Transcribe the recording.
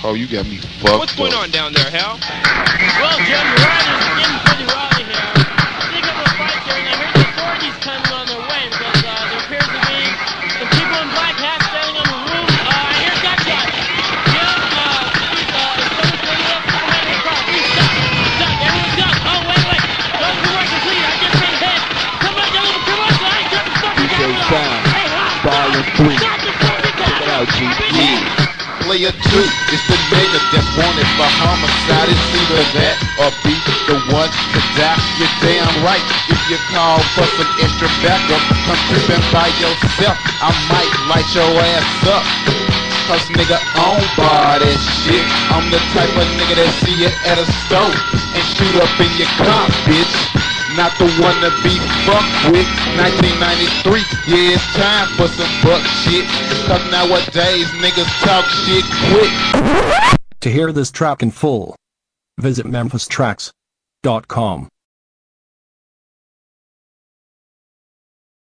Oh, you got me fucked What's going up. on down there, Hal? Well, Jim, the ride is getting pretty rowdy here. Think of a fight here, and I heard the authorities coming on their way because there appears to be some people in black hats standing on the roof. I hear gunshots. Jim, please, is someone going up? Come on, hey, car, please stop. Stop, everyone stop. Oh, wait. Don't you work complete. I just ain't hit. Come on, gentlemen, come on, guys. Shut the fucking DJ camera off. Sound, Hey, Hal, Volume stop. 3. Stop the fucking car. Check it out, G. Player 2 is the nigga that wanted for homicide. It's either that or be the one to die. You're damn right. If you call for some extra backup, come tripping by yourself, I might light your ass up. Cause nigga, on bar that shit. I'm the type of nigga that see you at a store and shoot up in your car, bitch. Not the one to be fucked with. 1993, yeah, it's time for some buck shit. Cause nowadays niggas talk shit quick. To hear this track in full, visit memphistracks.com.